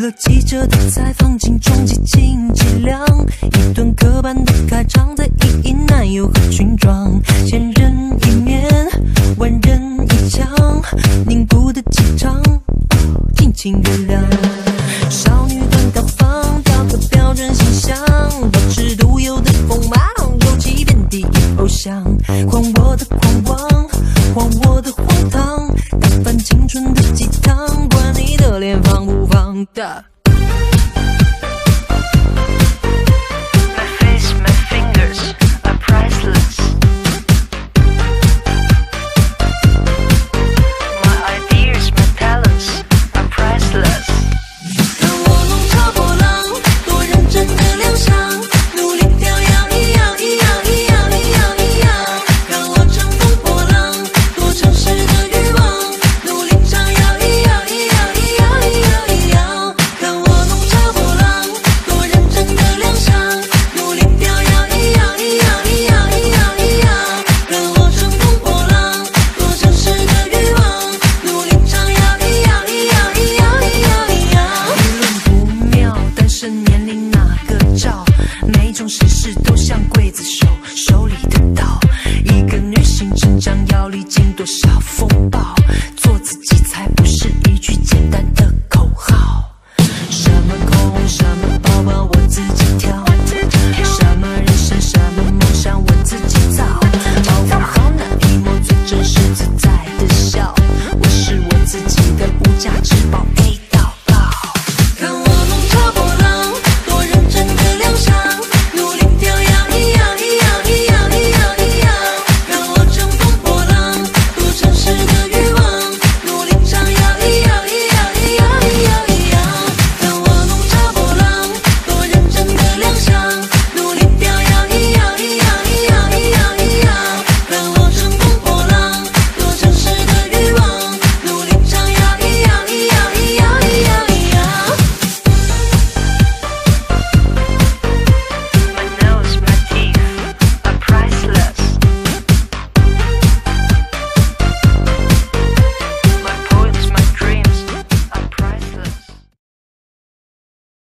个记者的采访，镜中极尽伎俩，一段刻板的开场，在意义男友和裙装，千人一面，万人一腔，凝固的气场，尽情原谅。少女端高仿，雕刻标准形象，保持独有的锋芒，尤其遍地偶像，还我的狂妄，还我的荒唐，打翻青春的鸡汤，管你的脸放不放的。每种事事都像刽子手手里的刀，一个女性成长要历经多少风暴，做自己才不是一句简单的口号。什么空，什么包包我自己挑，什么人生，什么梦想我自己造，保护好那一抹最真实自在的笑，我是我自己的无价之宝。